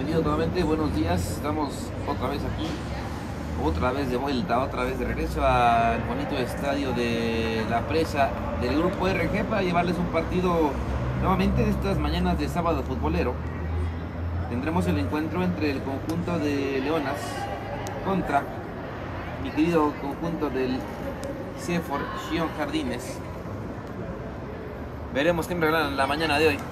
Bienvenidos nuevamente, buenos días. Estamos otra vez aquí, otra vez de vuelta, otra vez de regreso al bonito estadio de La Presa del Grupo RG para llevarles un partido nuevamente de estas mañanas de sábado futbolero. Tendremos el encuentro entre el conjunto de Leonas contra mi querido conjunto del CFOR Sion Jardines. Veremos quién regalan la mañana de hoy.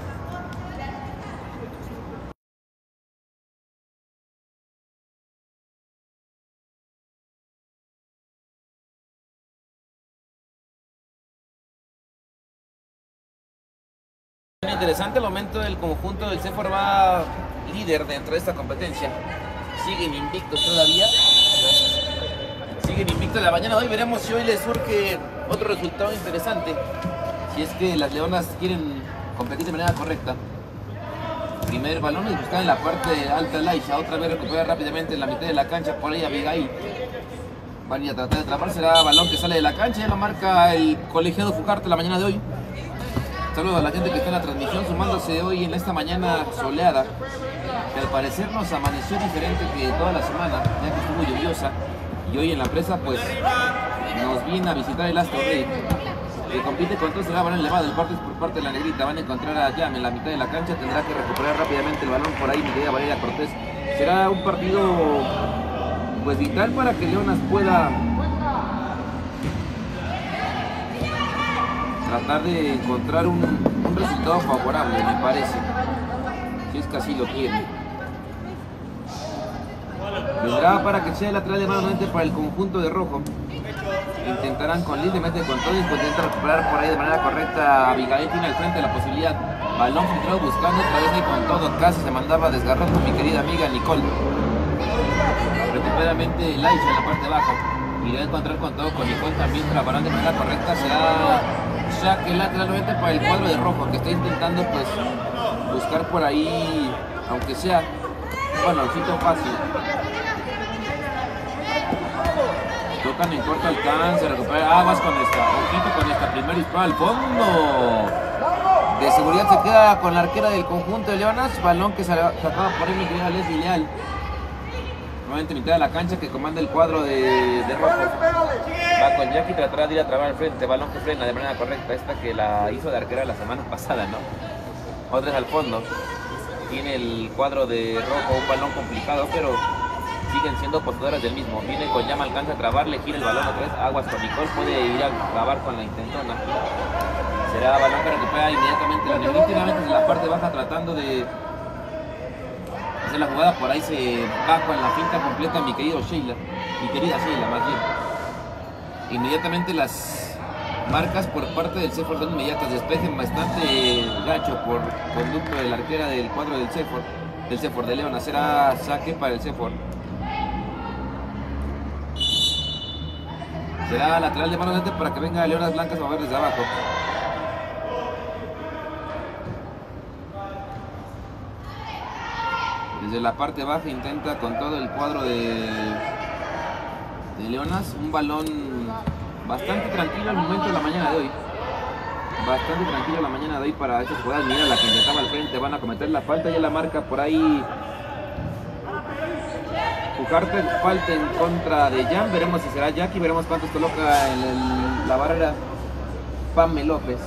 Interesante el momento del conjunto del CFOR, va líder dentro de esta competencia. Siguen invictos todavía. Siguen invictos la mañana de hoy. Veremos si hoy les surge otro resultado interesante. Si es que las Leonas quieren competir de manera correcta. Primer balón es buscar en la parte alta Laisha. Otra vez recupera rápidamente en la mitad de la cancha. Por ahí Abigail. Van a ir a tratar de atrapar. Será balón que sale de la cancha. Ya lo marca el colegiado Fujarte la mañana de hoy. Saludos a la gente que está en la transmisión, sumándose hoy en esta mañana soleada, que al parecer nos amaneció diferente que toda la semana, ya que estuvo lluviosa, y hoy en La Presa pues nos viene a visitar el Astro Rey, que compite con todo, será balón elevado, el parte es por parte de la negrita, van a encontrar a Yam en la mitad de la cancha, tendrá que recuperar rápidamente el balón por ahí, mi querida Valeria Cortés. Será un partido pues vital para que Leonas pueda tratar de encontrar un resultado favorable, me parece, si es que así lo quieren. Vendrá para que sea el lateral de mano nuevamente para el conjunto de rojo. Intentarán con Lil, mete con todo y intenta recuperar por ahí de manera correcta. Abigail tiene al frente la posibilidad. Balón filtrado buscando otra vez ahí con todo. Casi se mandaba desgarrando mi querida amiga Nicole. Recuperadamente Laisha en la parte baja. Y debe encontrar con todo con Nicole también trabajando de manera correcta. Será ya que lateralmente para el cuadro de rojo, que está intentando pues buscar por ahí, aunque sea baloncito fácil. Tocan en corto alcance, recupera aguas con esta, ojito con esta, primer disparo al fondo. De seguridad se queda con la arquera del conjunto de Leonas, balón que se sacaba por ahí mi querida Leslie Leal. Nuevamente mitad de la cancha que comanda el cuadro de rojo. Va con Jackie, tratará de ir a trabar al frente, balón que frena de manera correcta, esta que la hizo de arquera la semana pasada, ¿no? Otra es al fondo. Tiene el cuadro de rojo un balón complicado, pero siguen siendo poseedoras del mismo. Viene con Llama, alcanza a trabarle, gira el balón otra vez, aguas con Nicole, puede ir a trabar con la intentona. Será balón que recupera inmediatamente la negrita y nuevamente en la parte baja tratando de hacer la jugada, por ahí se baja en la finta completa mi querida Sheila más bien. Inmediatamente las marcas por parte del CFOR son inmediatas, despejen bastante gacho por conducto de la arquera del cuadro del CFOR de León. Será saque para el CFOR. Será lateral de mano delante para que venga Leonas Blancas a mover desde abajo. Desde la parte baja intenta con todo el cuadro de Leonas, un balón bastante tranquilo al momento de la mañana de hoy. Bastante tranquilo la mañana de hoy para estas jugadas. Mira la que intentaba al frente, van a cometer la falta, ya la marca por ahí Fujarte, falta en contra de Jan, veremos si será Jackie, veremos cuántos coloca en la barrera Pame López.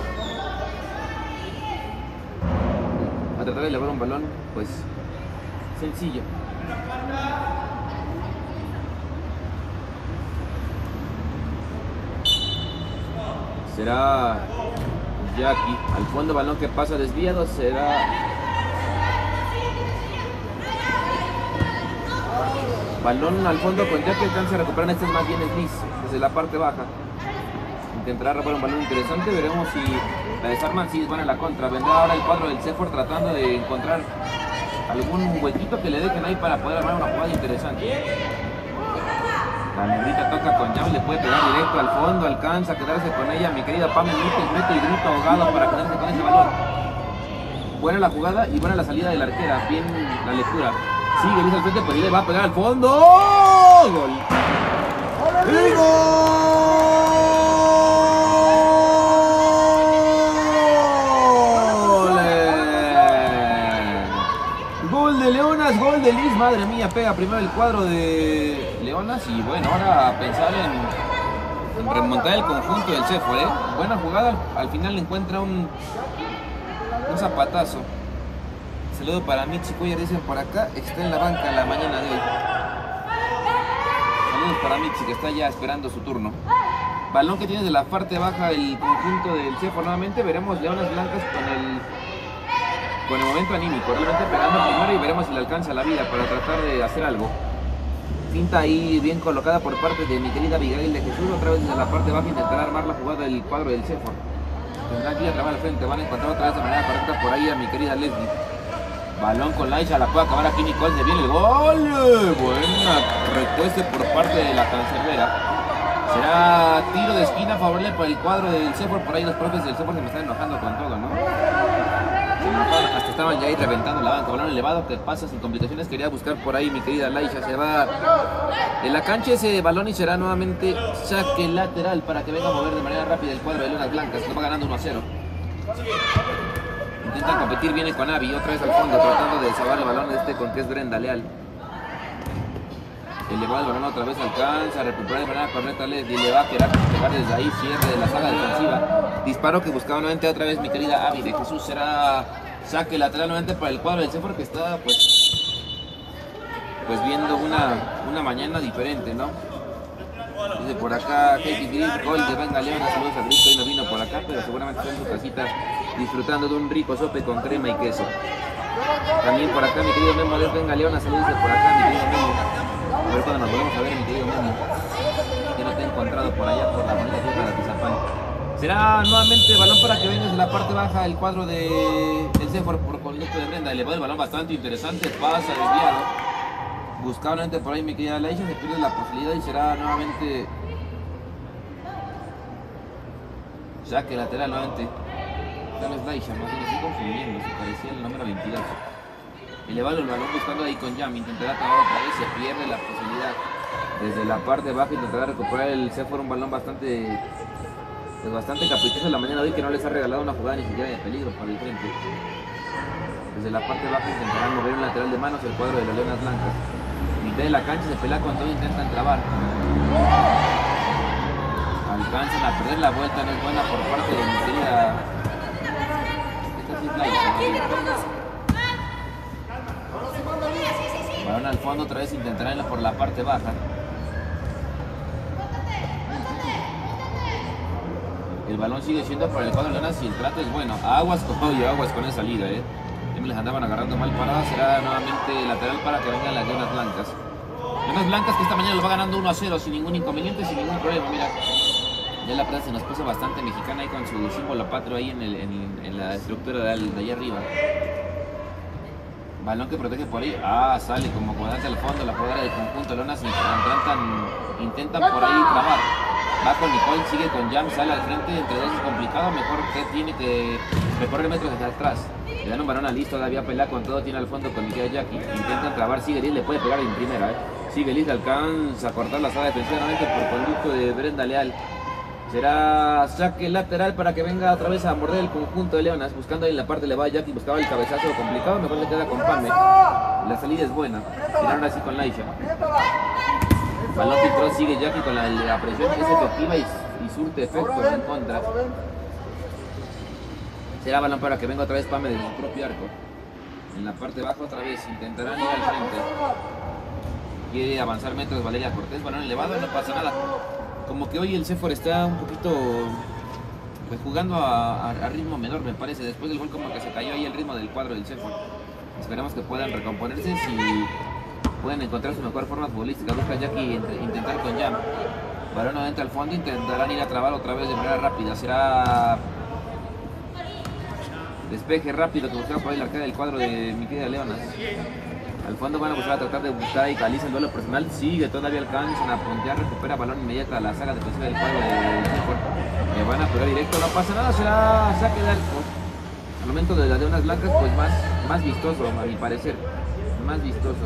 A tratar de elevar un balón, pues sencillo. Será Jackie, al fondo balón que pasa desviado, será balón al fondo con Jackie, alcanza a recuperar, este es más bien Liz, desde la parte baja. Intentará robar un balón interesante, veremos si la desarman, si van a la contra. Vendrá ahora el cuadro del CFOR tratando de encontrar algún huequito que le dejen ahí para poder armar una jugada interesante. La negrita toca con Jam, le puede pegar directo al fondo, alcanza a quedarse con ella, mi querida Pame López, mete el grito ahogado para quedarse con ese balón. Buena la jugada y buena la salida de la arquera, bien la lectura. Sigue Liz al frente, pero le va a pegar al fondo. ¡Oh! ¡Gol! ¡Y gol! Gol de Leonas de Liz, madre mía, pega primero el cuadro de Leonas y bueno, ahora a pensar en remontar el conjunto del Cefor, ¿eh? Buena jugada, al final le encuentra un zapatazo. Saludo para Michi Cuellar, dicen por acá, está en la banca la mañana de hoy. Saludos para Michi, que está ya esperando su turno. Balón que tiene de la parte baja el conjunto del Cefor nuevamente. Veremos Leonas Blancas con el momento anímico, realmente pegando primero y veremos si le alcanza la vida para tratar de hacer algo. Pinta ahí bien colocada por parte de mi querida Abigail de Jesús. Otra vez desde la parte baja intentará armar la jugada del cuadro del Cefor. Tendrán que ir a trabajar al frente, van a encontrar otra vez de manera correcta por ahí a mi querida Leslie. Balón con Laisha, la puede acabar aquí Nicole, se viene el gol. Buena recueste por parte de la cancerbera. Será tiro de esquina favorable para el cuadro del Cefor. Por ahí los profes del Cefor se me están enojando con todo, ¿no? Se enojaron, hasta estaban ya ahí reventando la banca. Balón elevado que pasa sin complicaciones. Quería buscar por ahí mi querida Laisha. Se va en la cancha ese balón y será nuevamente saque lateral para que venga a mover de manera rápida el cuadro de Leonas Blancas. Lo va ganando 1-0. Intentan competir, viene con Abby, otra vez al fondo, tratando de salvar el balón con que es Brenda Leal. Elevado el balón otra vez, alcanza a recuperar de manera correcta Leslie, le va a querer pegar desde ahí, cierre de la saga defensiva. Disparo que buscaba nuevamente otra vez mi querida Abby de Jesús, será saque lateral nuevamente para el cuadro del Cefor, que está pues viendo una mañana diferente, ¿no? Dice por acá Katie Grip, gol de Venga Leona, saludos a Grip, que hoy no vino por acá, pero seguramente está en su casita disfrutando de un rico sope con crema y queso. También por acá mi querido Memo de Venga Leona, saludos de por acá mi querido Memo. A ver cuando nos volvemos a ver mi querido Memo. Ya no te he encontrado por allá por la bonita tierra de Atizapán. Será nuevamente balón para que venga desde la parte baja el cuadro de el Cefor por conducto de Brenda. Elevado el balón bastante interesante, pasa desviado. Buscaba nuevamente por ahí mi querida Laisha, se pierde la posibilidad y será nuevamente saque lateral nuevamente. Esta no es Laisha, más bien estoy confundiendo, se parecía el número 22. Elevado el balón buscando ahí con Jam, intentará acabar otra vez, se pierde la posibilidad. Desde la parte baja intentará recuperar el Cefor, un balón bastante caprichoso en la mañana de hoy, que no les ha regalado una jugada ni siquiera de peligro para el frente. Desde la parte baja intentarán mover un lateral de manos el cuadro de las Leonas Blancas. Mitad de la cancha se pelea con todo, intentan trabar. Alcanzan a perder la vuelta, no es buena por parte de mi querida. Esta sí es Laisha. Balón al fondo, otra vez intentarán por la parte baja. El balón sigue siendo para el cuadro de Leonas y el trato es bueno. Aguas con esa salida, Ya me les andaban agarrando mal paradas. Será nuevamente lateral para que vengan las Leonas Blancas. Leonas Blancas que esta mañana lo va ganando 1-0 sin ningún inconveniente, sin ningún problema. Mira, ya la plaza se nos puso bastante mexicana ahí con su símbolo patrio ahí en la estructura de allá arriba. Balón que protege por ahí. Sale como comandante al fondo la jugada del conjunto. Leonas intentan por ahí trabar. Va con Nicole, sigue con Jam, sale al frente, entre dos es complicado, mejor que tiene que recorrer metros hacia atrás. Le dan un balón a Liz, todavía pelea con todo, tiene al fondo con mi querida Jackie. Intentan trabar, sigue Liz, le puede pegar en primera, Sigue Liz, alcanza a cortar la saga defensivamente por conducto de Brenda Leal. Será saque lateral para que venga otra vez a morder el conjunto de Leonas, buscando ahí en la parte elevada Jackie, buscaba el cabezazo complicado, mejor le queda con Pame. La salida es buena, tiraron así con Laisha. Balón filtró, sigue Jackie con la presión, es efectiva y surte efecto en contra. Será balón para que venga otra vez Pame desde su propio arco. En la parte baja otra vez, intentarán ir al frente. Quiere avanzar metros Valeria Cortés, balón elevado, no pasa nada. Como que hoy el Cefor está un poquito jugando a ritmo menor, me parece. Después del gol como que se cayó ahí el ritmo del cuadro del Cefor. Esperamos que puedan recomponerse si pueden encontrar su mejor forma futbolística. Busca Jackie intentar con Jam. Balón nuevamente al fondo, intentarán ir a trabar otra vez de manera rápida. Será despeje rápido que buscaba por ahí la arcada del cuadro de mi querida Leonas. Al fondo van a buscar a tratar de buscar y Caliza el duelo personal. Sigue, todavía alcanzan a puntear, recupera balón inmediato a la saga defensiva del cuadro del Cefor. Le van a pegar directo, no pasa nada, será saque de arco. Al momento de las Leonas Blancas, pues más vistoso, a mi parecer. Más vistoso.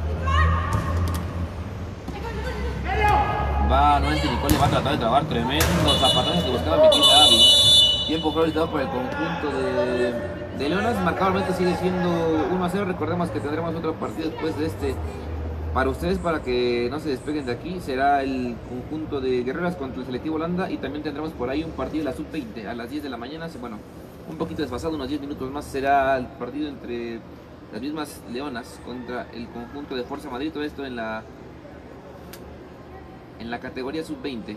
Va nuevamente Nicole, va a tratar de trabar tremendo zapatazo que buscaba mi querida Abby. Tiempo fuera por el conjunto de Leonas. Marcadormente sigue siendo 1-0. Recordemos que tendremos otro partido después de este para ustedes, para que no se despeguen de aquí. Será el conjunto de Guerreras contra el Selectivo Holanda, y también tendremos por ahí un partido de la Sub-20 a las 10 de la mañana. Bueno, un poquito desfasado, unos 10 minutos más será el partido entre las mismas Leonas contra el conjunto de Fuerza Madrid. Todo esto en la categoría Sub-20.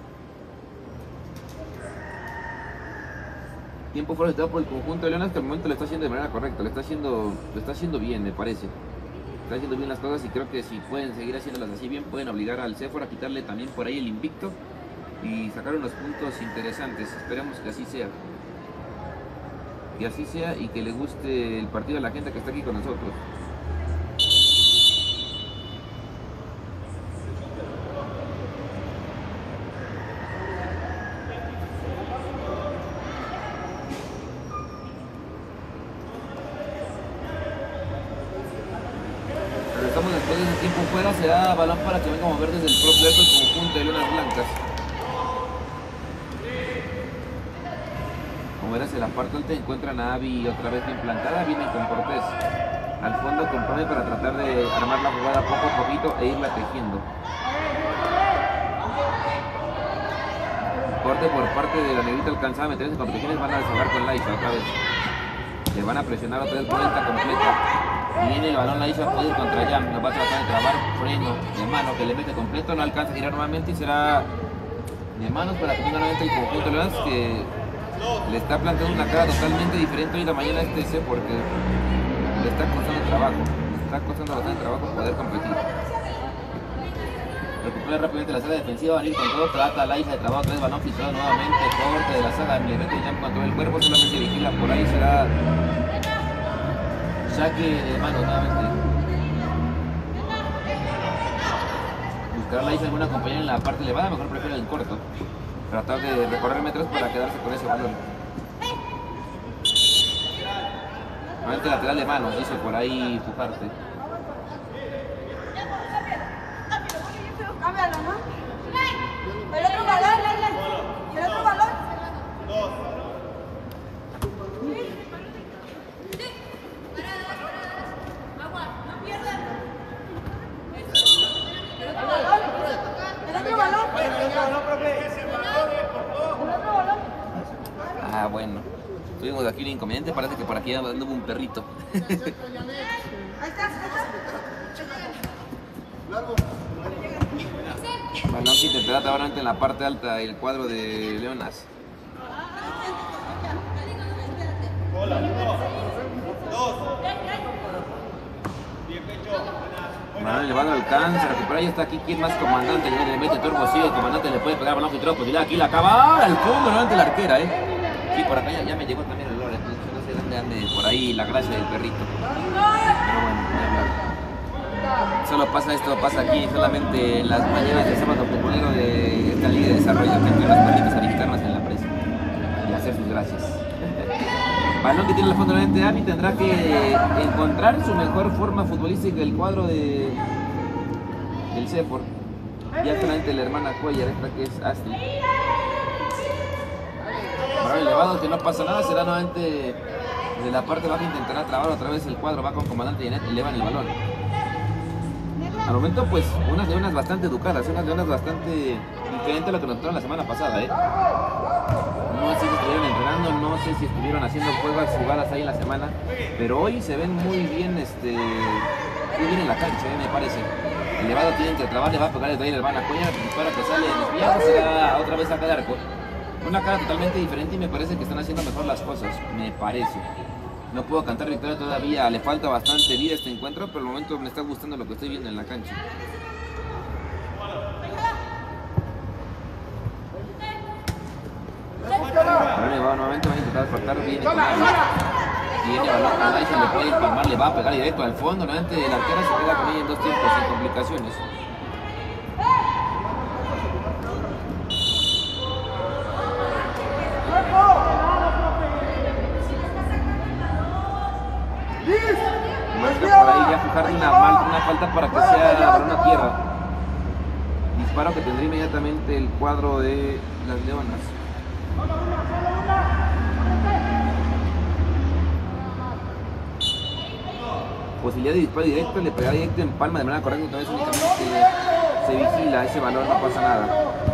Tiempo fuera de por el conjunto de Leonas, que al momento lo está haciendo de manera correcta, lo está haciendo bien, me parece. Está haciendo bien las cosas, y creo que si pueden seguir haciéndolas así bien, pueden obligar al CEFOR a quitarle también por ahí el invicto y sacar unos puntos interesantes. Esperemos que así sea. Que así sea y que le guste el partido a la gente que está aquí con nosotros. Estamos después de ese tiempo fuera, será balón para que venga a mover desde el propio arco el conjunto de Leonas Blancas. Como verás, en la parte alta encuentran a Avi otra vez bien plantada, viene con Cortés al fondo con Pame para tratar de armar la jugada poco a poquito e irla tejiendo. Corte por parte de la negrita, alcanzada a meterse en competiciones, van a desahogar con Laisha otra vez. Le van a presionar otra vez, vuelta completa. Viene el balón, Laisha puede ir contra Jam, nos va a tratar de trabar, freno de mano que le mete completo, no alcanza a girar nuevamente y será de manos para que venga nuevamente el conjunto de Leonas, que le está planteando una cara totalmente diferente hoy la mañana a este C, porque le está costando bastante trabajo poder competir. Recupera rápidamente la saga defensiva, van a ir con todo, trata a Laisha de trabajo, otra vez balón filtrado nuevamente, corte de la saga, le mete Jam con todo el cuerpo, solamente vigila por ahí, será saque de mano nuevamente. Buscar a Laisha alguna compañera en la parte elevada, mejor prefiere el corto. Tratar de recorrer metros para quedarse con ese balón. Nuevamente lateral de manos, dice por ahí Fujarte. Cámbialo, ¿no? El otro balón. El otro balón. Ah, bueno. Tuvimos aquí un inconveniente, parece que por aquí anduvo un perrito. Ahí está. Balón que intentará ahora en la parte alta el cuadro de Leonas. Balón elevado, alcanza, recupera, ya está aquí quien más comandante, que le mete turbo, sí, el comandante le puede pegar balón filtrado, pues aquí la acaba al fondo, nuevamente la arquera, Sí, por acá ya me llegó también el olor, entonces no sé dónde ande por ahí la gracia del perrito. Pero bueno, solo pasa esto, pasa aquí solamente en las mañanas de sábado futbolero de esta liga de desarrollo, que entre las perritas a visitarnos en la presa y hacer sus gracias. Balón que tiene el fondo nuevamente Avi, tendrá que encontrar su mejor forma futbolística el cuadro del CEFOR. Ya solamente la hermana Cuellar, esta que es Astrid. Balón elevado, que no pasa nada, será nuevamente de la parte baja, intentará trabar otra vez el cuadro, va con comandante Janet, elevan el balón. Al momento pues unas leonas bastante educadas, unas leonas bastante diferentes a lo que nos tocaron la semana pasada, No sé si estuvieron entrenando, no sé si estuvieron haciendo pruebas jugadas ahí en la semana, pero hoy se ven muy bien, muy bien en la cancha, me parece. Elevado tienen que trabar, le va a pegar el trailer, van a Cuellar, dispara que sale desviado, será otra vez saca de arco. Una cara totalmente diferente y me parece que están haciendo mejor las cosas, me parece. No puedo cantar victoria todavía, le falta bastante vida a este encuentro, pero al momento me está gustando lo que estoy viendo en la cancha. Vale, va, nuevamente van a intentar faltar, viene con él. Viene balón a Laisha, le puede palmar, le va a pegar directo al fondo, nuevamente la arquera se queda con ella en dos tiempos sin complicaciones. Muestra por ahí ya fijar una falta para que sea balón a tierra. Disparo que tendría inmediatamente el cuadro de las Leonas. posibilidad de disparo directo, le pegará directo en palma de manera correcta, otra vez únicamente se vigila ese balón, no pasa nada.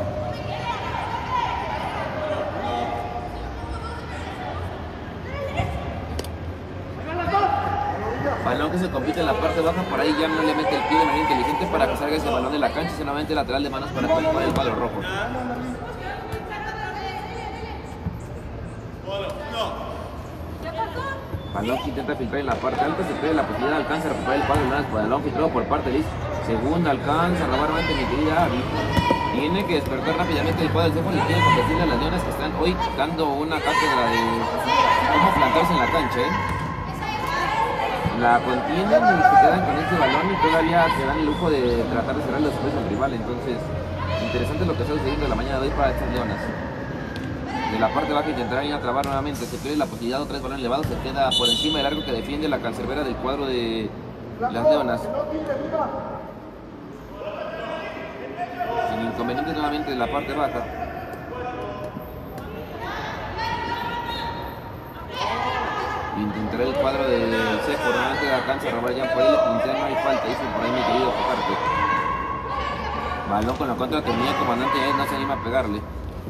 Balón que se compite en la parte baja, por ahí ya no le mete el pie de manera inteligente para que salga ese balón de la cancha, solamente lateral de manos para ocupar el cuadro rojo. Balón que intenta filtrar en la parte alta, se pierde la posibilidad, alcanza a recuperar el cuadro de balón filtrado por parte de Liz. Segunda, alcanza a robar nuevamente mi querida Abby. Tiene que despertar rápidamente el cuadro del Cefor y tiene que competirle a las leonas que están hoy dando una cátedra de cómo plantarse en la cancha, La contienen y se quedan con este balón y todavía se dan el lujo de tratar de cerrar los pies al rival. Entonces, interesante lo que está sucediendo la mañana de hoy para estas leonas. De la parte baja intentarán ir a trabar nuevamente, se pierde la posibilidad de otra vez balón elevado, se queda por encima del arco que defiende la cancerbera del cuadro de las leonas. Sin inconvenientes nuevamente de la parte baja. Intentará el cuadro del Cefor, nuevamente alcanza a robar ya por ahí, no hay falta, dice por ahí mi querido Focarte. Balón con la contra termina el comandante, no se anima a pegarle.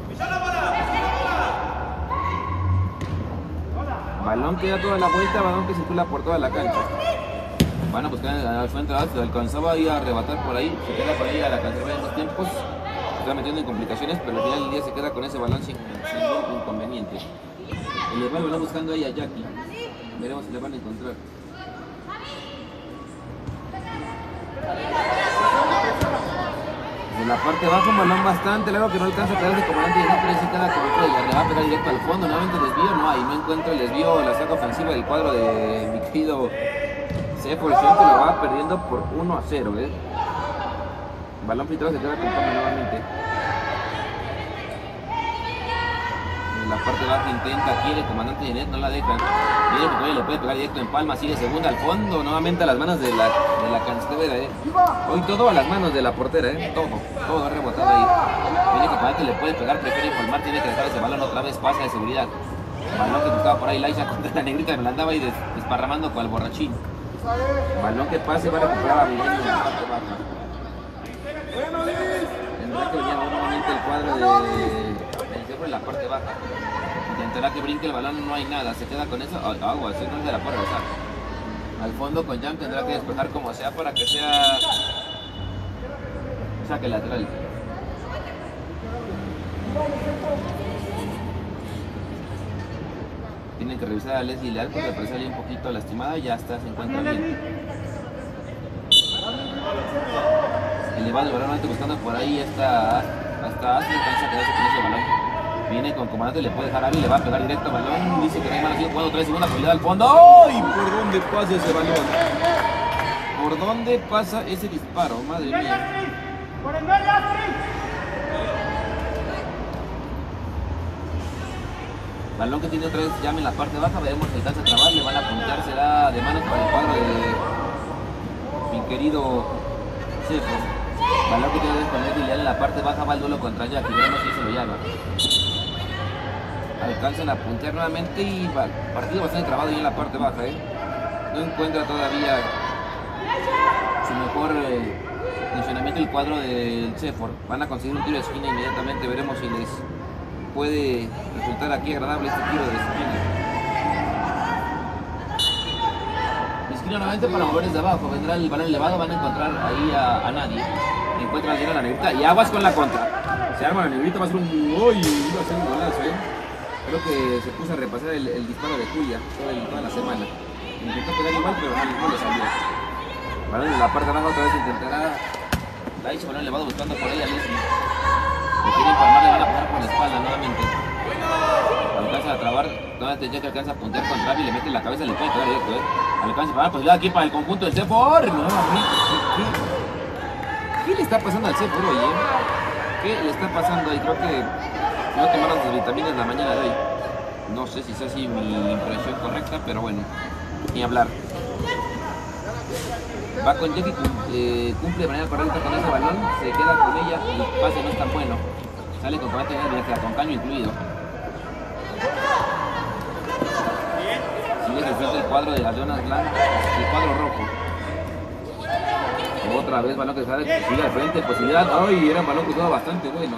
Balón que da toda la vuelta, balón que circula por toda la cancha. Van a buscar al frente, se alcanzaba a arrebatar por ahí, se queda por ahí a la cancerbera en los tiempos. Se está metiendo en complicaciones, pero al final del día se queda con ese balón sin inconveniente. El balón buscando ahí a Jackie. Veremos si le van a encontrar. En la parte baja un balón bastante largo que no alcanza a pegar de comandante y pero se queda con otro y le va a pegar directo al fondo. Nuevamente desvío, no hay, no encuentro el desvío, la saca ofensiva del cuadro de mi querido Cefor, que lo va perdiendo por 1-0. Balón filtrado, se queda con Pama nuevamente. En la parte baja intenta, quiere, comandante Janet, no la dejan. Mire que todavía le puede pegar directo en palma, sigue segunda al fondo, nuevamente a las manos de la cancerbera. Hoy todo a las manos de la portera, todo ha rebotado ahí. Mire que comandante le puede pegar, prefiere empalmar, tiene que dejar ese balón otra vez, pasa de seguridad. Balón que buscaba por ahí Laisha contra la negrita, me la andaba ahí desparramando con el borrachín. Balón que pase, va a recuperar a Milenio en la parte baja. Tendrá que venir nuevamente el cuadro del Cefor en la parte baja. Intentará que brinque el balón, no hay nada, se queda con eso, agua, así no se la puede regresar. Al fondo con Jam tendrá que despejar como sea para que sea saque lateral. Tienen que revisar a Leslie Leal porque parece un poquito lastimada, ya está, se encuentra bien. Elevado el balón buscando por ahí hasta Ashley, alcanza a quedarse con ese balón. Viene con comandante, le puede dejar a Abby, le va a pegar directo al balón. Dice que no hay mano, cuando trae segunda posibilidad al fondo. ¡Ay! ¿Por dónde pasa ese balón? ¿Por dónde pasa ese disparo? Madre mía. Balón que tiene otra vez llame en la parte baja, veremos si alcanza a trabar, le van a puntear, será de manos para el cuadro de mi querido Cefor. Balón que tiene con Leslie Leal en la parte baja, va el duelo contra Jackie, veremos si se lo llama. Alcanzan a puntear nuevamente y va, partido bastante trabado ahí en la parte baja, No encuentra todavía su mejor funcionamiento el cuadro del Cefor. Van a conseguir un tiro de esquina inmediatamente, veremos si les puede resultar aquí agradable este tiro de esquina. Esquina nuevamente para mover desde abajo, vendrá el balón elevado, van a encontrar ahí a nadie. Encuentran bien a la negrita y aguas con la contra. Se arma la negrita, va a ser un... ¡Uy! Va a ser un golazo, Creo que se puso a repasar el disparo de Julia toda la semana. Intentó pegar igual, pero no le salió. Balón en la parte de abajo otra vez intentará Laisha, balón elevado buscando por ella Leslie. Le quieren palmar, le van a pasar por la espalda nuevamente. Alcanza a trabar, nuevamente Jack alcanza a puntear contra Abby, le mete en la cabeza, le puede pegar directo, Alcanza a parar posibilidad aquí para el conjunto del Cefor. ¿Qué le está pasando al Cefor hoy, ¿Qué le está pasando ahí? Creo que no tomaron sus vitaminas la mañana de hoy. No sé si es así mi impresión correcta, pero bueno, ni hablar. Va con Jackie, cumple de manera correcta con ese balón, se queda con ella, el pase no es tan bueno. Sale con combate con caño incluido. Sigue al frente del cuadro de las Leonas Blancas, el cuadro rojo. Otra vez balón que sigue al frente, posibilidad. Ay, era un balón cruzado bastante bueno,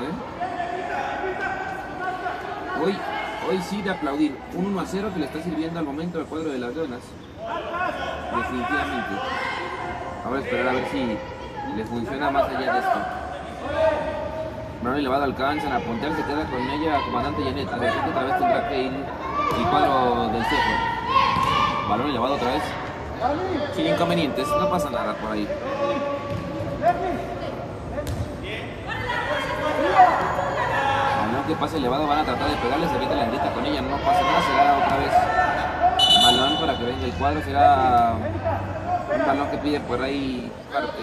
Hoy sí de aplaudir. Un 1-0 que le está sirviendo al momento al cuadro de las Leonas. Definitivamente. Ahora esperar a ver si le funciona más allá de esto. Balón elevado, alcanzan a puntear, se queda con ella comandante Janet. A ver, otra vez tendrá que ir el cuadro del Cejo. Balón elevado otra vez. Sin inconvenientes, no pasa nada por ahí. Balón que pase elevado, van a tratar de pegarle, se mete la grita con ella, no pasa nada, será otra vez balón para que venga el cuadro, será un balón que pide por ahí parte.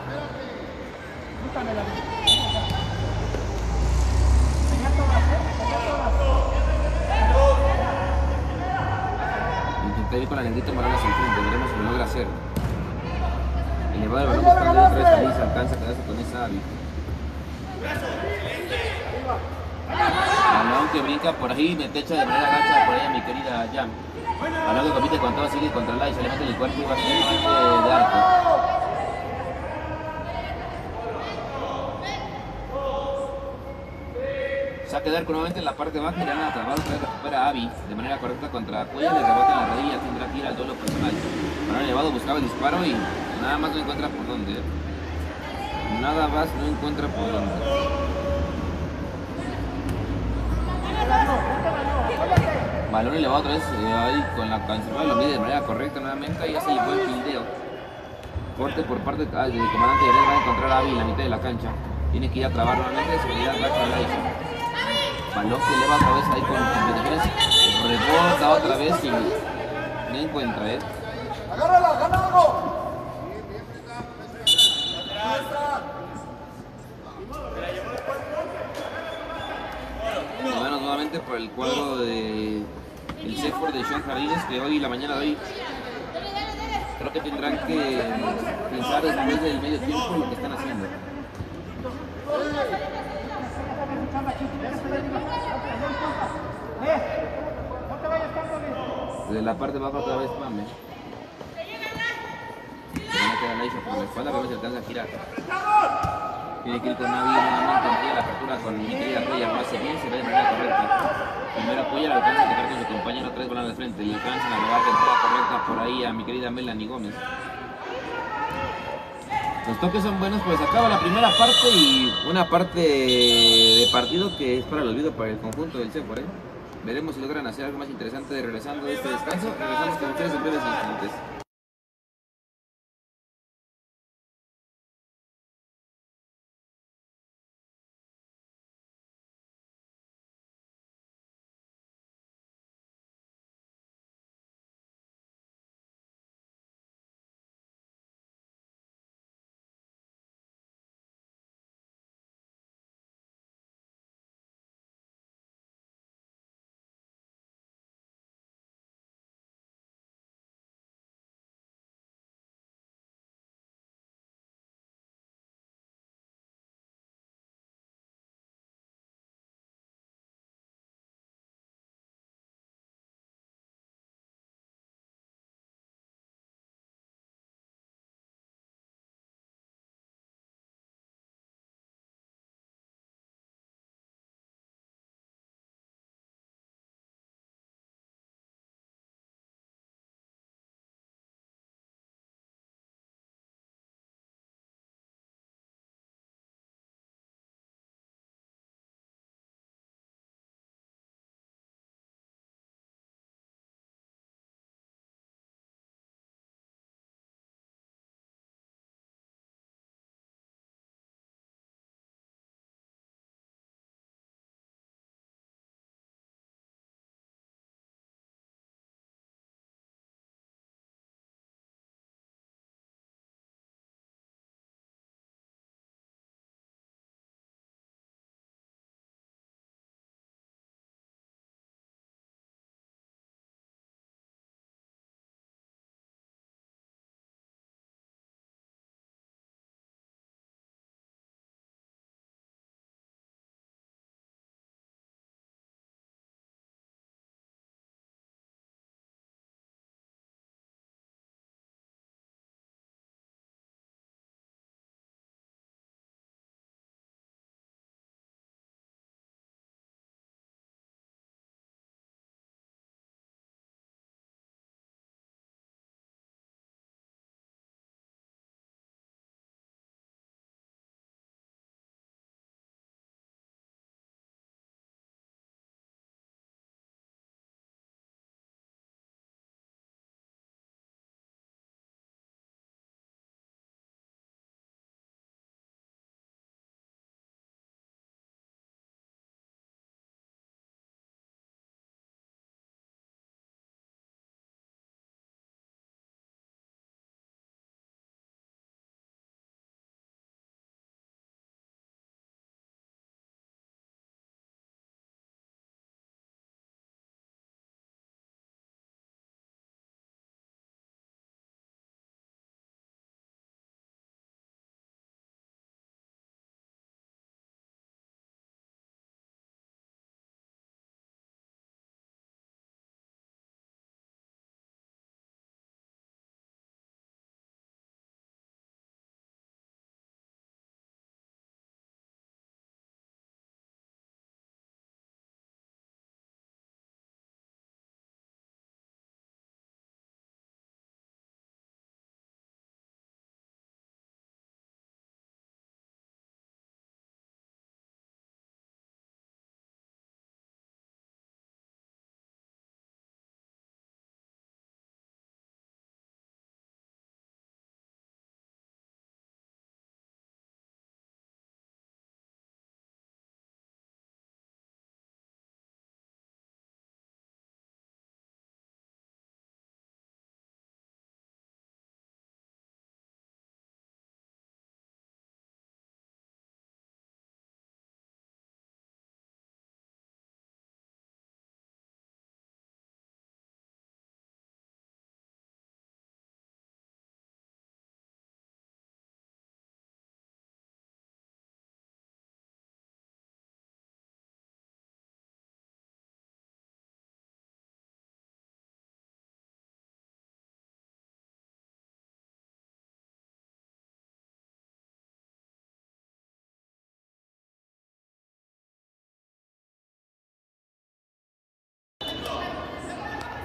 Intenta ir con la negrita balón hacia el frente, veremos si lo logra hacer. Elevado el balón buscando otra vez ahí, se alcanza a quedarse con esa hábil. Balón que brinca por ahí, me techa de manera gacha por ahí a mi querida Jam. Balón que compite con todo, sigue contra la y se le mete en el cuerpo y va a ser de arco. Saque de arco nuevamente en la parte baja y gana trabado, otra vez recupera a Abby de manera correcta contra Cuella, le rebota en la rodilla, tendrá que ir al duelo personal. Balón elevado, buscaba el disparo y nada más no encuentra por dónde. Nada más no encuentra por dónde. Balón elevado otra vez ahí con la cancelada, lo mide de manera correcta nuevamente y hace el buen fildeo. Corte por parte del comandante de va a encontrar a Abby en la mitad de la cancha. Tiene que ir a trabar nuevamente, seguridad gacha a Laisha. Balón que eleva otra vez ahí con competiciones. Rebota otra vez y no encuentra, ¡Agárrala, gana algo! Bueno, nuevamente por el cuadro de el Sefor de Sean Jardines, que hoy, la mañana de hoy, creo que tendrán que pensar después del medio tiempo lo que están haciendo. Desde la parte baja otra vez Mame. Se van a quedar Laisha por la espalda, pero no se alcanza a girar. Tiene que ir con Navi nuevamente, amplía la apertura con mi querida Cuella, lo hace bien, se ve de manera correcta. Primero Cuella, le alcanza a tocar con su compañero, tres balones de frente, y alcanzan a robar de entrada correcta por ahí a mi querida Melanie Gómez. Los toques son buenos, pues acaba la primera parte y una parte de partido que es para el olvido para el conjunto del Cefor. Veremos si logran hacer algo más interesante regresando de este descanso. Regresamos con ustedes en breves instantes.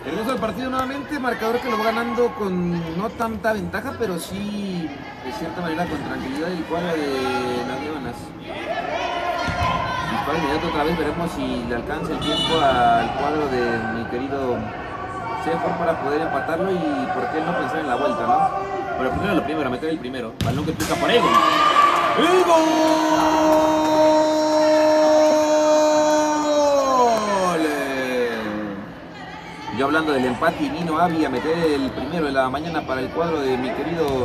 El resto del partido nuevamente, marcador que lo va ganando con no tanta ventaja, pero sí de cierta manera con tranquilidad el cuadro de las Leonas. Dispara inmediato otra vez, veremos si le alcanza el tiempo al cuadro de mi querido Sefor para poder empatarlo y por qué no pensar en la vuelta, ¿no? Pero primero lo primero, meter el primero. Balón que pica por Egon. ¡Egon! Yo hablando del empate y vino Avi a meter el primero de la mañana para el cuadro de mi querido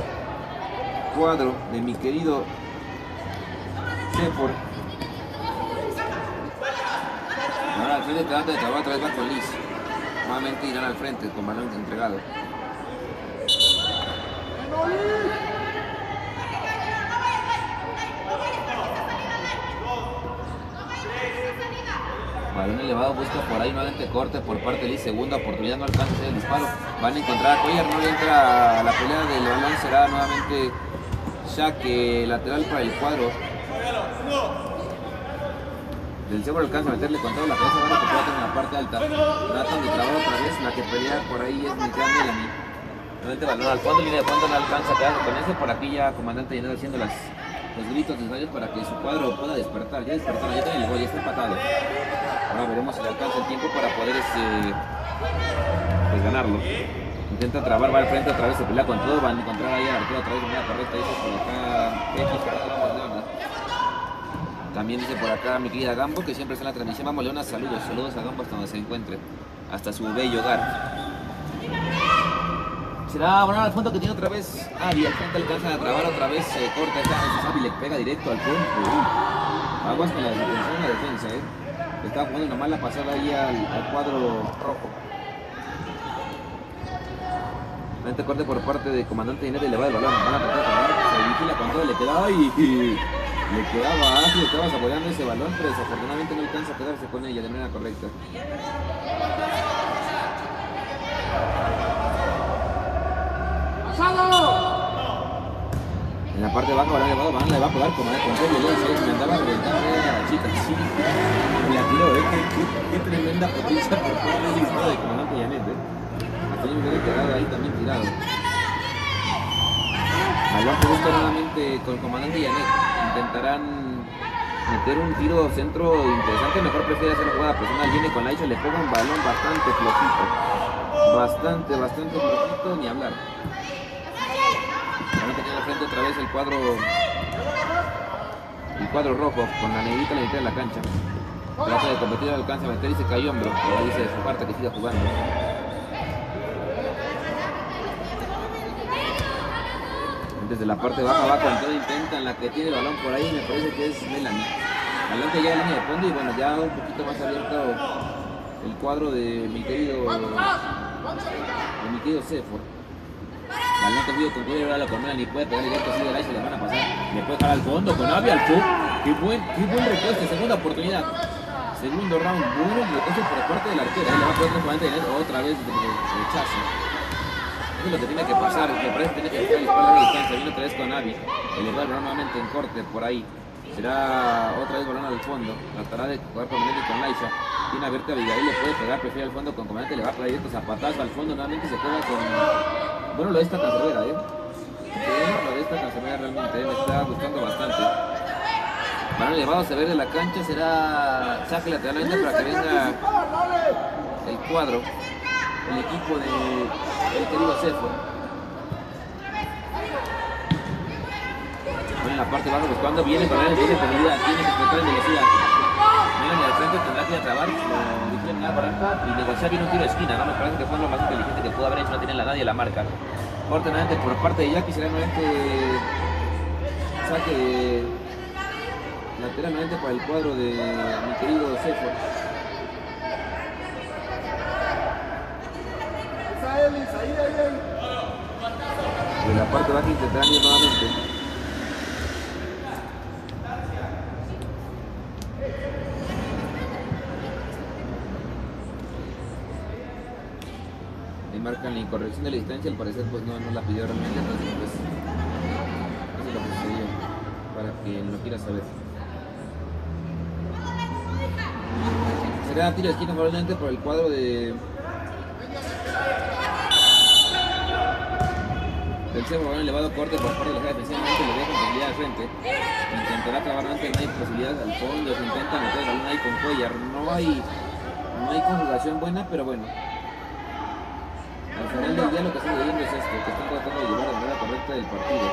Sefor. Ahora al frente trata de trabajar otra vez va con Liz. Nuevamente irán al frente con balón entregado. Balón elevado, busca por ahí, nuevamente corte por parte de Liz, segunda oportunidad, no alcanza a hacer el disparo. Van a encontrar a Cuellar, no le entra a la pelea del balón, será nuevamente saque lateral para el cuadro. Del Sefor alcanza a meterle con toda la cabeza, van a recuperar en la parte alta. Tratan de trabar otra vez, la que pelea por ahí es mi gran Melanie. Nuevamente balón al fondo, línea de fondo, no alcanza a quedarse con ese. Por aquí ya comandante Llanero haciendo los gritos necesarios para que su cuadro pueda despertar. Ya despertaron, ya tiene el gol, ya está empatado. Ahora veremos si le alcanza el tiempo para poder pues ganarlo. Intenta trabar, va al frente otra vez, se pelea con todo, van a encontrar ahí a Arturo otra vez de manera correcta. Dice por acá X, también dice por acá mi querida Gambo, que siempre está en la transmisión. Vamos, Leona, saludos a Gambo hasta donde se encuentre, hasta su bello hogar. Será bueno al fondo que tiene otra vez Avi, al frente alcanza a trabar otra vez, se corta acá, Avi le pega directo al fondo. Aguas con la desatención en la defensa, estaba jugando una mala pasada ahí al cuadro rojo. Frente corte por parte de comandante Dinero y le va el balón, van a tratar de trabar, se vigila con todo, le quedaba y le quedaba ágil, estaba saboreando ese balón, pero desafortunadamente no alcanza a quedarse con ella de manera correcta. En la parte baja, balón elevado, le va a pegar como con todo violencia, me andaba reventando a la chica, sí, me la tiró, qué tremenda potencia por parte del disparo de comandante Janet, hasta yo me quedé quedado ahí también tirado. Balón que busca nuevamente con el comandante Janet, intentarán meter un tiro centro interesante, mejor prefiere hacer jugada personal, viene con Laisha, le pega un balón bastante flojito, bastante flojito, ni hablar. Balón que tiene al frente otra vez el cuadro rojo, con la negrita a la mitad de la cancha. Trata de competir, alcanza a meter y se cayó hombro, pero dice de su parte que siga jugando. Desde la parte baja va con todo, intentan la que tiene el balón por ahí, me parece que es Melanie. Balón que llega a la línea de fondo y bueno, ya un poquito más abierto el cuadro de mi querido Sefor. Balón que vivo con cuello, ahora lo con Melanie, puede pegar directo así de la y se le van a pasar. Le puede dejar al fondo con Avi al FUC. Qué buen recueste, segunda oportunidad. Segundo round, bueno el recueste por parte de la arquera. Ahí le va a poder transparente otra vez de rechazo. Eso es lo que tiene que pasar, me parece que tiene que buscar el espalda de distancia. Viene otra vez con Avi, eleva el balón nuevamente en corte por ahí. Será otra vez balón al fondo, tratará de jugar con Melanie y con Laisha. Tiene abierta a Abigail, le puede pegar, prefiere al fondo con comandante, le va a pegar directo zapatazo al fondo, nuevamente se queda con... Bueno, lo de esta cancerbera, lo de esta cancerbera realmente me está gustando bastante. Balón elevado, se ve de la cancha, será saque lateralmente para que venga el cuadro, el equipo del querido Sefor. Bueno, en la parte baja buscando, viene con él, tiene penalidad, tiene que explotar en velocidad. Miren, al frente tendrá que ir a trabar, lo dijeron nada para acá y negociar bien un tiro de esquina, ¿no? Me parece que fue lo más inteligente que pudo haber hecho, no tiene la nadie la marca. Corte nuevamente por parte de Jackie, será nuevamente saque lateral nuevamente para el cuadro de mi querido Sefor. De la parte baja intentarán ir nuevamente. Ahí marcan la incorrección de la distancia, al parecer pues no la pidió realmente, entonces pues eso es lo que sucedió, para quien lo quiera saber. Será tiro de esquina probablemente por el cuadro de El Cepo, balón elevado, corte por parte de la defensivamente, le deja tranquilidad al frente. Intentará clavar antes, no hay posibilidad al fondo, se intenta meter el balón ahí con Cuellar. No hay conjugación buena, pero bueno. Al final del día lo que estamos viendo es esto, que están tratando de llevar de manera correcta el partido.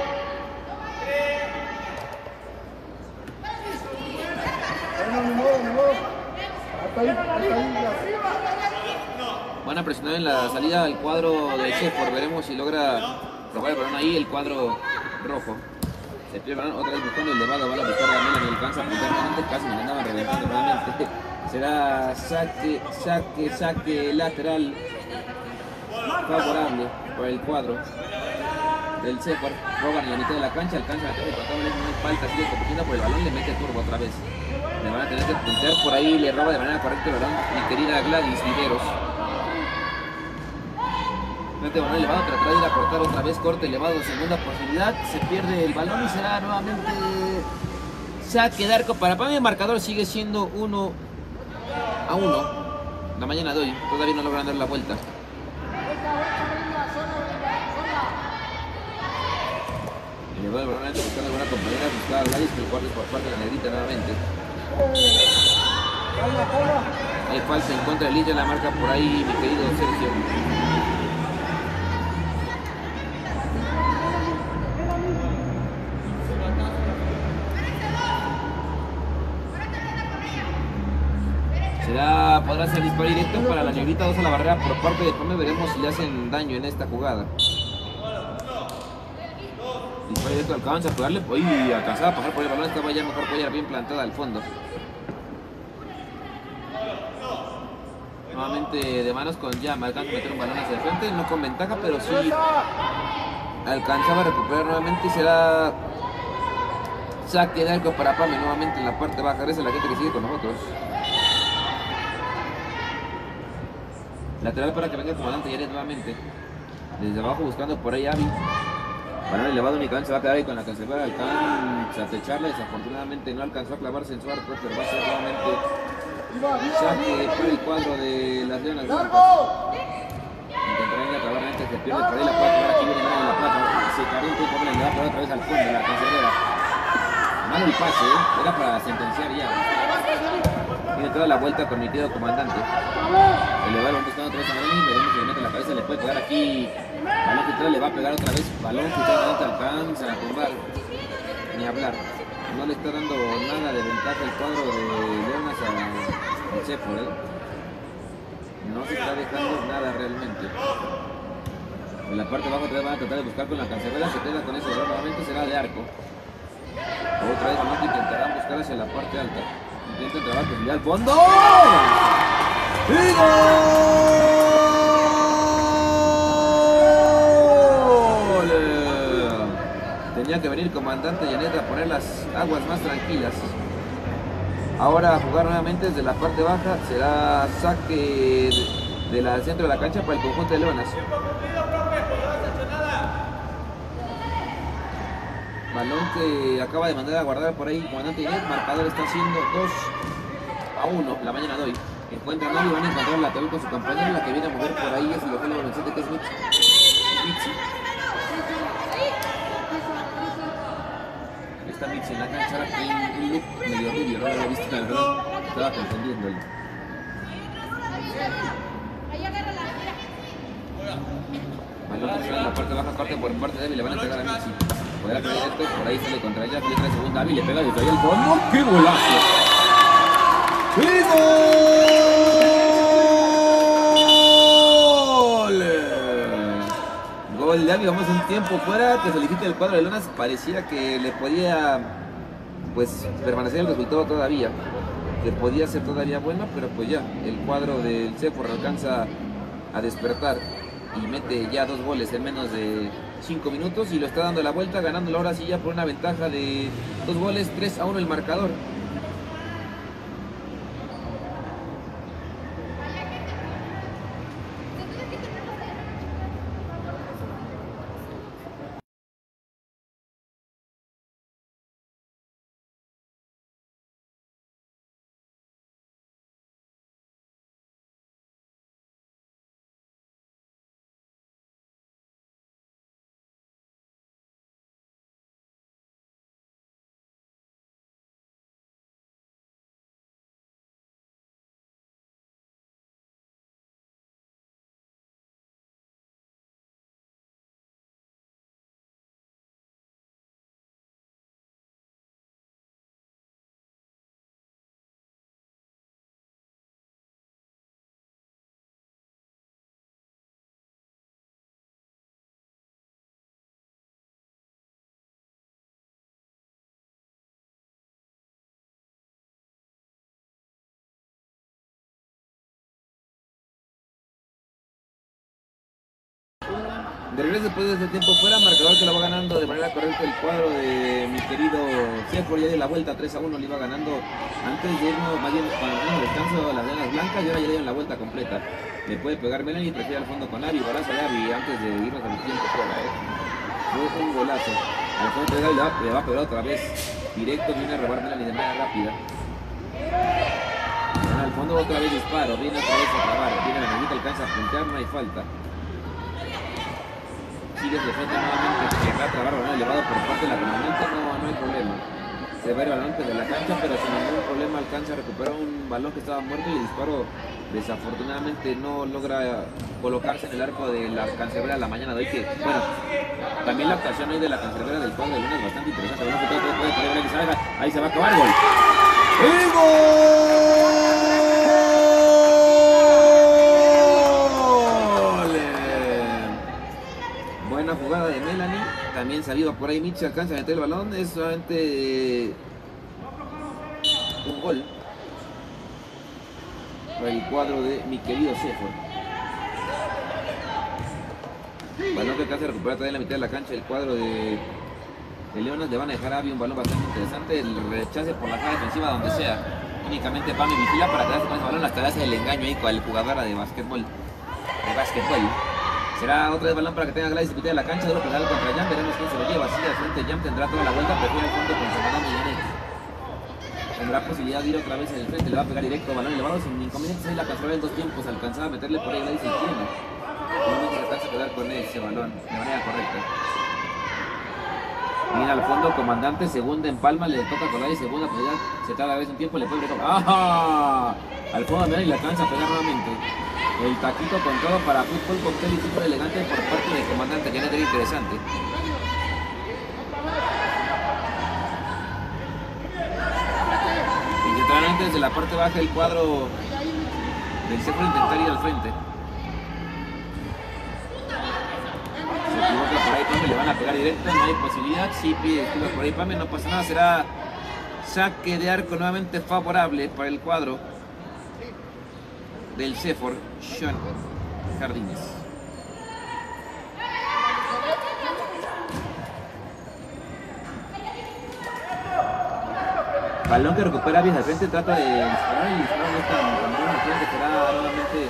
Van a presionar en la salida al cuadro del Sheffield. Veremos si logra robar el balón ahí, el cuadro rojo. Se pierde el balón, otra vez buscando el elevado, van a buscar a Mela, ni alcanza a apuntar nuevamente, casi me andaban reventando nuevamente. Será saque lateral favorable por el cuadro del Sheffield. Roban en la mitad de la cancha, alcanza a meter el patón, no hay falta, sigue compitiendo por el balón, le mete turbo otra vez. Le van a tener que puntear por ahí, le roba de manera correcta el balón mi querida Gladys Viveros. Mete balón elevado, tratará de ir a cortar otra vez, corte elevado, segunda posibilidad, se pierde el balón y será nuevamente saque de arco para mí. El marcador sigue siendo 1-1. La mañana de hoy, todavía no logran dar la vuelta. Elevado el balón, buscando alguna compañera, buscaba a Gladys, pero el cuarto es por parte de la negrita nuevamente. Hay falta en contra del líder, la marca por ahí mi querido Sergio. Podrá ser disparo directo para la negrita, 2 a la barrera por parte de Pame. Veremos si le hacen daño en esta jugada. Disparo directo, alcanza a pegarle. Uy, alcanzaba a pasar por el balón. Estaba ya mejor Cuellar bien plantada al fondo. Nuevamente de manos con Llama. Alcanza a meter un balón hacia el frente. No con ventaja, pero sí alcanzaba a recuperar nuevamente. Será saque de arco para Pame nuevamente en la parte baja. Gracias a la gente que sigue con nosotros. Lateral para que venga el comandante Yaret nuevamente. Desde abajo buscando por ahí Avi. Balón elevado, únicamente se va a quedar ahí con la cancelera. Alcanza a techarla. Desafortunadamente no alcanzó a clavarse en su arco, pero va a ser nuevamente saque para el cuadro de las Leonas Blancas. Intentarán ir a clavar antes que pierde por ahí la plata. Ahora aquí viene la plata. Se cargó un tiempo, le va a pegar otra vez al fondo la cancelera. Malo el pase, era para sentenciar ya. Tiene toda la vuelta con mi querido comandante. Elevaron buscando otra vez a Marini. Veremos si le mete la cabeza, le puede pegar aquí. Balón filtrado, le va a pegar otra vez. Balón filtrado, no te alcanza a tumbar. Ni hablar. No le está dando nada de ventaja el cuadro de Leonas al Sheffield. No se está dejando nada realmente. En la parte de abajo van a tratar de buscar con la cancelera. Se queda con eso. Nuevamente será de arco. Otra vez balón que intentarán buscar hacia la parte alta. Intenta trabajar con al fondo. ¡Y gol! Tenía que venir comandante Yanet a poner las aguas más tranquilas. Ahora a jugar nuevamente desde la parte baja. Será saque del centro de la cancha para el conjunto de Leonas. Balón que acaba de mandar a guardar por ahí comandante Yanet. Marcador está siendo 2-1 la mañana de hoy. Encuentra a nadie, van a encontrar el lateral con su compañero. La que viene a mover por ahí es el local Vicente, que es Mitzi. Está Mitzi en la cancha, ahora hay un look medio rubio, no lo había visto, la verdad. Estaba confundiéndolo. Balón que sale en la parte baja, corte por parte de Abby, le van a pegar a Mitzi. Podrá caer esto, por ahí sale contra ella, viene la segunda Abby, le pega desde ahí al fondo. ¡Qué golazo! ¡Y gol de Abby! Vamos un tiempo fuera, que solicita el cuadro de Leonas. Parecía que le podía pues permanecer el resultado todavía, que podía ser todavía bueno, pero pues ya el cuadro del Sheffield alcanza a despertar y mete ya 2 goles en menos de 5 minutos y lo está dando la vuelta, ganándolo ahora sí ya por una ventaja de 2 goles, 3-1 el marcador. De regreso después de este tiempo fuera, marcador que lo va ganando de manera correcta el cuadro de mi querido Sefor. Ya dio la vuelta 3-1, le iba ganando antes de irnos, más bien cuando el descanso las Venas Blancas, y ahora ya le dieron la vuelta completa. Le puede pegar Melanie y prefiere al fondo con Avi, golazo de Avi antes de irnos al tiempo fuera. Fue un golazo. Al fondo de Avi le va a pegar otra vez. Directo, viene a robar Melanie de manera rápida. Al fondo otra vez disparo, viene otra vez a trabar, viene la manita, alcanza a puntear, no hay falta. Sigue de frente nuevamente, que va a trabar balón elevado por parte de la comandante, no hay problema. Se va el balón de la cancha, pero sin ningún problema alcanza a recuperar un balón que estaba muerto y el disparo desafortunadamente no logra colocarse en el arco de la cancerbera la mañana de hoy. Que, bueno, también la actuación hoy de la cancerbera del cuadro de Luna es bastante interesante. Bueno, ahí se va a acabar el gol. ¡El gol! Buena jugada de Melanie, también salido por ahí Mitch, alcanza a meter el balón, es solamente un gol para el cuadro de mi querido Sefor. Balón que alcanza a recuperar todavía en la mitad de la cancha el cuadro de Leonas. Le van a dejar a Avi un balón bastante interesante, el rechace por la zona defensiva donde sea. Únicamente Pame vigila para quedarse con ese balón hasta darse el engaño ahí con el jugador de básquetbol. Será otra vez balón para que tenga Gladys en mitad de la cancha, duro penal contra Jam, veremos quién se lo lleva. Así al frente Jam tendrá toda la vuelta, prefiere al fondo con su balón Millanet. Tendrá posibilidad de ir otra vez en el frente, le va a pegar directo, balón elevado sin inconvenientes. Ahí la canceló en dos tiempos, alcanzaba a meterle por ahí Gladys y tiene. No se alcanza a quedar con ese balón de manera correcta. Viene al fondo, comandante, segunda en palma, le toca con Gladys, segunda posibilidad, se tarda a veces un tiempo, le puede bregar. ¡Ah! Al fondo y le alcanza a pegar nuevamente. El taquito con todo para fútbol cóctel y súper elegante por parte del comandante, que era interesante. Y literalmente desde la parte baja del cuadro del Sefor intentar ir al frente. Se equivoca por ahí Pame, le van a pegar directo, no hay posibilidad. Sí pide disculpas por ahí Pame, no pasa nada, será saque de arco nuevamente favorable para el cuadro del Sefor, Sean Jardines. Balón que recupera bien al frente, trata de disparar y el disparo no es tan bueno al frente, será nuevamente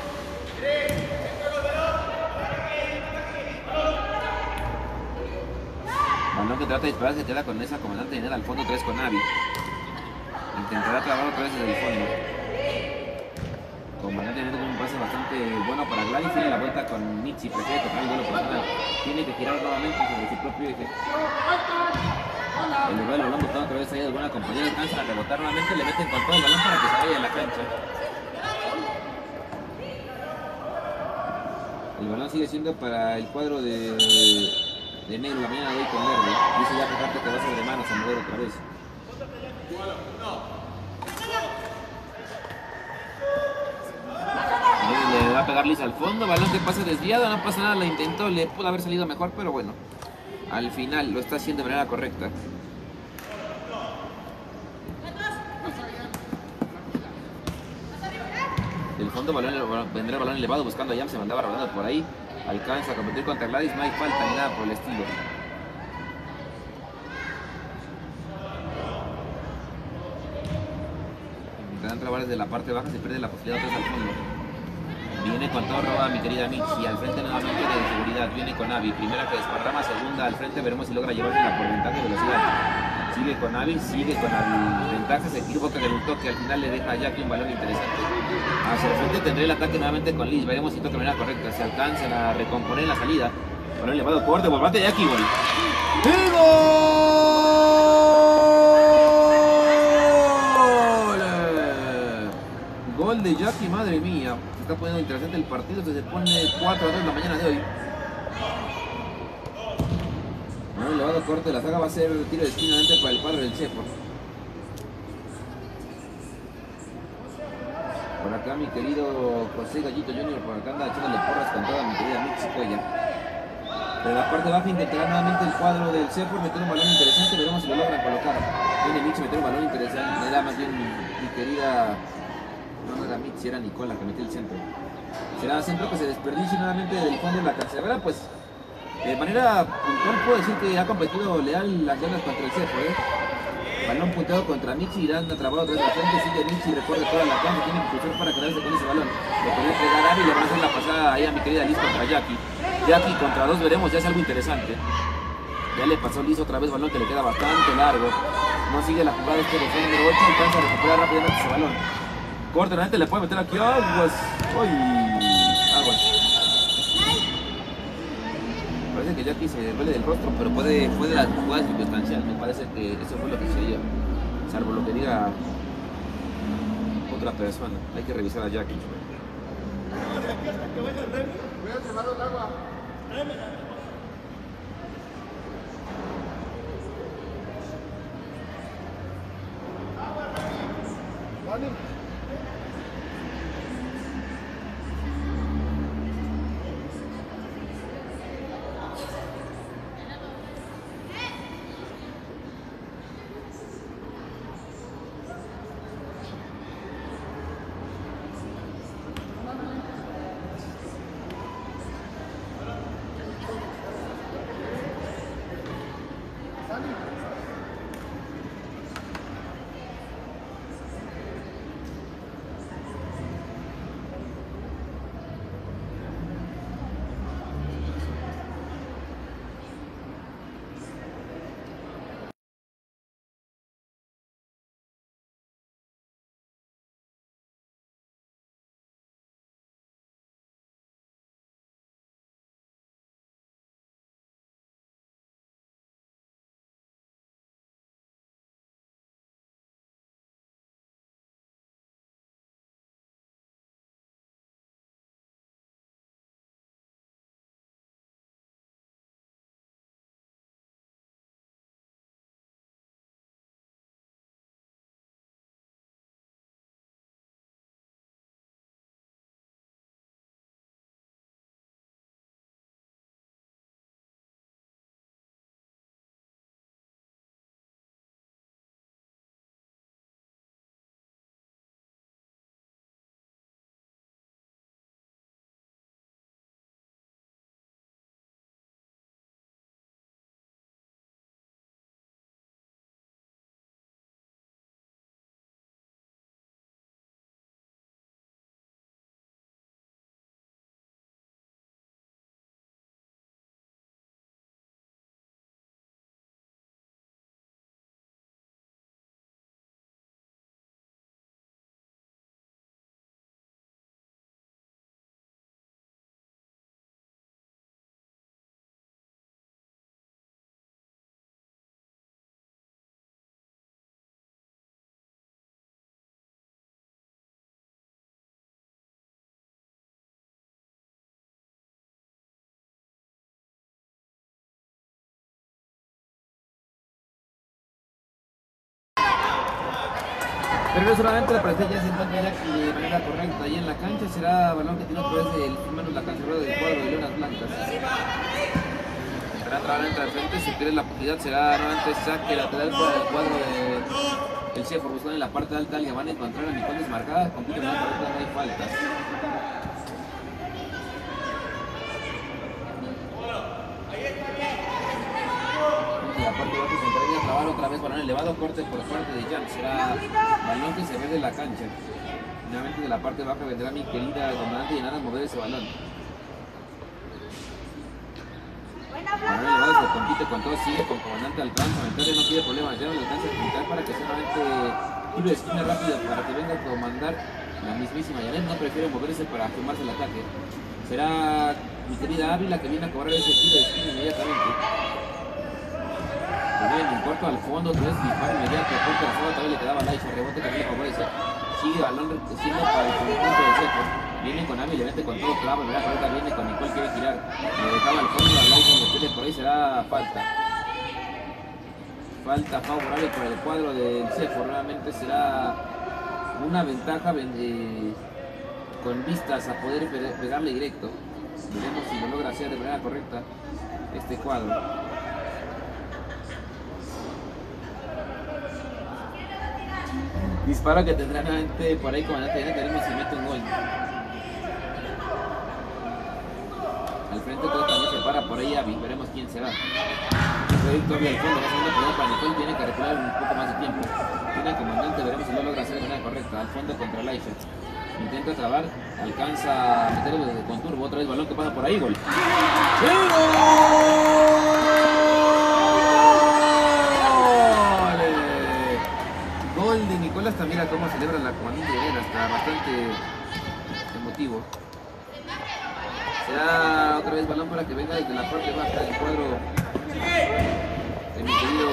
balón que trata de disparar, se queda con esa comandante y al fondo 3 con Avi. Intentará trabar otra vez desde el fondo. Comandante tiene un pase bastante bueno para Gladys, tiene la vuelta con Mitzi, prefiere tocar el vuelo personal, tiene que girar nuevamente sobre su propio eje. El lugar del balón botado otra vez ahí de alguna compañera, alcanzan a rebotar nuevamente, le meten con todo el balón para que se vaya de la cancha. El balón sigue siendo para el cuadro de negro la mañana de hoy con verde. Dice ya Pecarte que va a ser de manos a mover otra vez. Le va a pegar Liz al fondo, balón que pasa desviado, no pasa nada, la intentó, le pudo haber salido mejor, pero bueno, al final lo está haciendo de manera correcta. Del fondo vendrá el balón elevado buscando a Jam, se mandaba rodando por ahí, alcanza a competir contra Gladys, no hay falta ni nada por el estilo. Intentan trabar desde la parte baja, se pierde la posibilidad de al fondo. Viene con todo roba mi querida Mitzi, al frente nuevamente de seguridad, viene con Avi, primera que desparrama, segunda al frente, veremos si logra llevársela por ventaja de velocidad. Sigue con Avi, sigue con la ventaja, se equivoca en un toque, al final le deja a Jackie un balón interesante. Hacia el frente tendré el ataque nuevamente con Liz, veremos si toca de manera correcta, se alcanzan a recomponer la salida. Balón elevado, corte por parte de Jackie, gol. ¡El gol! Gol de Jackie, madre mía. Se está poniendo interesante el partido, se pone 4-2 la mañana de hoy. Un elevado corte de la saga va a ser tiro de esquina para el cuadro del Sefor. Por acá mi querido José Gallito Jr. por acá anda echándole porras con toda mi querida Mitzi Cuella. Pero la parte baja intentará nuevamente el cuadro del Sefor meter un balón interesante, veremos si lo logran colocar. Viene Mitzi meter un balón interesante, era más bien mi querida, no era Mitzi, era Nicola que metió el centro. Será centro que se desperdicie nuevamente del fondo de la cancerbera, pues De manera puntual puedo decir que ha competido leal las llanas contra el Cepo, Balón punteado contra Michi, Irán atrapado atrás de frente, sigue Michi, recorre toda la cancha, tiene que cruzar para quedarse con ese balón. Le puede entregar a Abby y le va a hacer la pasada ahí a mi querida Liz contra Jackie. Jackie contra dos veremos, ya es algo interesante. Ya le pasó Liz otra vez balón que le queda bastante largo. No sigue la jugada este de número 8, alcanza a recuperar rápidamente ese balón. Corta, realmente le puede meter aquí aguas. Uy, aguas. Parece que Jackie se duele del rostro, pero puede la jugada circunstancial. Me parece que eso fue lo que sucedió. Salvo lo que diga otra persona. Hay que revisar a Jackie. Pero no solamente la presencia se encuentra Jackie de manera correcta. Ahí en la cancha será balón que tiene otra vez el menos la canceladora del cuadro de Leonas Blancas. Será nuevamente al frente, si pierde la oportunidad será nuevamente saque lateral para el cuadro del Cepo. Buscando en la parte alta, alguien van a encontrar a Nicole desmarcada, compite en la correcta, no hay faltas. La parte baja se encarga de trabar otra vez balón elevado, corte por parte de Jan, será balón que se ve de la cancha. Nuevamente de la parte baja vendrá mi querida comandante y nada mover ese balón. Balón elevado se compite con todo, sigue con comandante alcanza, entonces no tiene problemas, ya no le alcanza a pintar para que sea nuevamente tiro de esquina rápido para que venga a comandar la mismísima Janet, no prefiere moverse para firmarse el ataque. Será mi querida Ávila que viene a cobrar ese tiro de esquina inmediatamente. Bien, en corto al fondo, tres disparo inmediato, corto al fondo, también le quedaba Laisha, rebote que le favorece. Sigue balón siendo para el conjunto del Cepo. Viene con Ávila, le mete con todo clavo, mira, ahorita viene con Nicole, quiere girar. Le dejaba al fondo, a Laisha, lo tiene por ahí, será falta. Falta favorable para el cuadro del Cepo, realmente será una ventaja con vistas a poder pegarle directo. Veremos si lo logra hacer de manera correcta este cuadro. Disparo que tendrá nuevamente por ahí comandante Janet, veremos si mete un gol. Al frente todo también se para agarra por ahí Avi, veremos quién se va. Puede ir todavía al fondo, va a ser una pelota para Nicole, tiene que recuperar un poco más de tiempo. Tiene el comandante, veremos si lo logra hacer de manera correcta. Al fondo contra Laisha. Intenta trabar, alcanza a meterlo desde con turbo, otra vez balón que pasa por ahí, gol. ¡Sí, gol de Nicole! Hasta mira cómo celebra la comandante de Vera, está bastante emotivo. Será otra vez balón para que venga desde la parte baja del cuadro de mi querido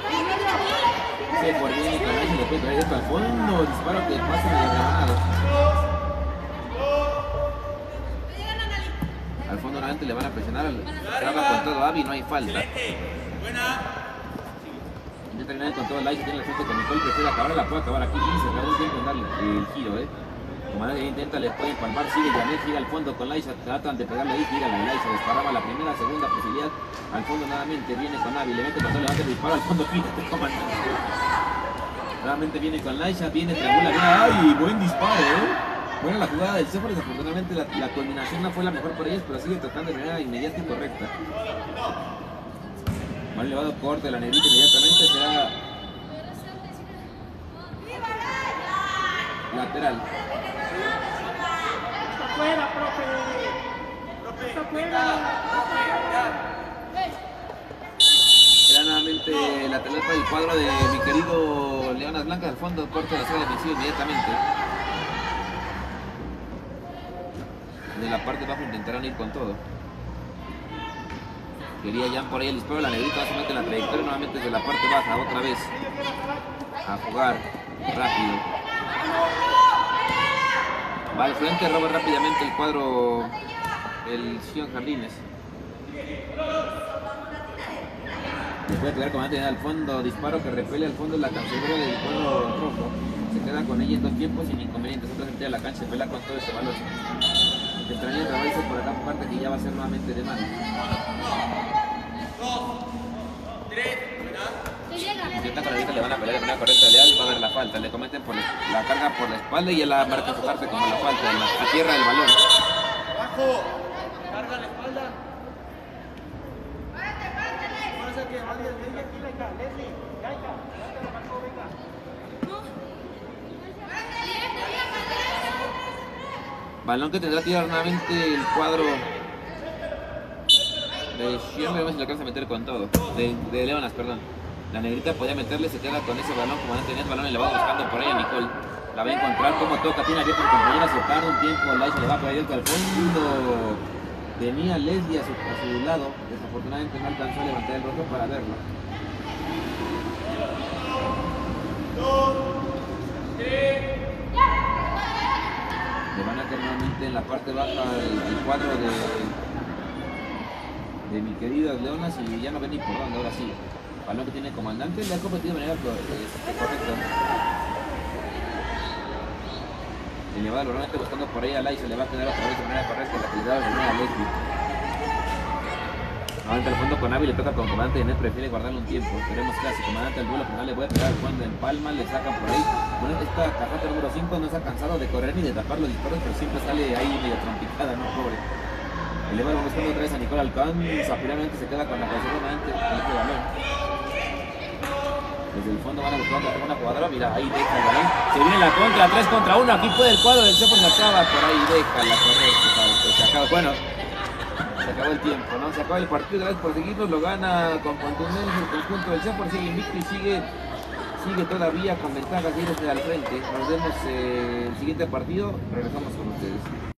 por bien y Canal, se le puede traer esto al fondo, disparo que pasa en el rebanado. Al fondo nuevamente le van a presionar, traba con todo Avi, no hay falta. Intenta terminar con todo el like, tiene la frente con Nicole, prefiere acabar, la puede acabar aquí y se acabó un tiempo en darle el giro, Como nadie intenta, le puede empalmar, sigue Janet, gira al fondo con Laisha, tratan de pegarle ahí, gira la Laisha, desparraba la primera, segunda posibilidad, al fondo nuevamente viene con Avi, le mete cuando levanta el disparo al fondo, quítate, comandante. Nuevamente viene con Laisha, viene, triangula, ¡ay! Buen disparo, Buena la jugada del Sephora, desafortunadamente la culminación no fue la mejor por ellos, pero sigue tocando de manera inmediata y correcta. Mal elevado corte de la negrita inmediatamente, será lateral. Está afuera, profe. Está afuera. Será nuevamente lateral para el cuadro de mi querido Leonas Blancas, al fondo, corte de la zona defensiva inmediatamente. De la parte baja intentarán ir con todo. Quería ya por ahí el disparo, la negrita va a someter la trayectoria nuevamente desde la parte baja, otra vez. A jugar rápido. Va al frente, roba rápidamente el cuadro el Sion Jardines. Le puede pegar comandante al fondo, disparo que repele al fondo la canceladora del cuadro rojo. Se queda con ella en dos tiempos sin inconvenientes. Otra gente a la cancha, pela con todo ese balón. Que extraña trabajarse por acá por parte que ya va a ser nuevamente de mano. 2, 3, Intenta con ahorita, le van a pelear de manera correcta, Leal va a ver la falta, le cometen por la carga por la espalda y él la marca su parte como la falta, en la tierra del balón. abajo. Carga la espalda. Fuerza que va Leslie aquí, Laika. Leslie, Laika. La marcó, venga. Balón que tendrá que tirar nuevamente el cuadro de Xion, veremos si lo alcanza a meter con todo. De Leonas, perdón. La negrita podía meterle, se queda con ese balón, como no tenía el balón, y le va buscando por ahí a Nicole. La va a encontrar, como toca, tiene abierto el compañero, se tarda un tiempo, Laisha le va a pegar directo al fondo. Tenía Leslie a su lado, desafortunadamente no alcanzó a levantar el rostro para verlo. 2, 3. Le van a caer nuevamente en la parte baja el cuadro de mi querida Leonas y ya no ven ni por dónde, ahora sí. Balón que tiene el comandante, le ha competido de manera correcta. Elevado normalmente buscando por ahí a Laisha, le va a quedar otra vez de manera correcta, la que le da de manera a Leslie. Nuevamente al fondo con Avi, le toca con comandante y Net prefiere guardarle un tiempo. Esperemos que así comandante al duelo final le puede pegar al fondo en palma, le sacan por ahí. Bueno, esta cajata número 5 no se ha cansado de correr ni de tapar los disparos, pero siempre sale ahí medio trompicada, no, pobre. Eleva buscando otra vez a Nicole alcanza, finalmente se queda con la posición nuevamente con este balón. Desde el fondo van a buscar una jugadora, mira, ahí deja el balón. Se viene la contra, 3 contra 1, aquí puede el cuadro del Sephora, se acaba por ahí, déjala correr, se acaba, bueno, se acabó el tiempo, ¿no? Se acaba el partido, otra vez por seguirlo, lo gana con contundencia el conjunto del Sephora, sigue invicto y sigue todavía con ventajas de irse al frente. Nos vemos el siguiente partido, regresamos con ustedes.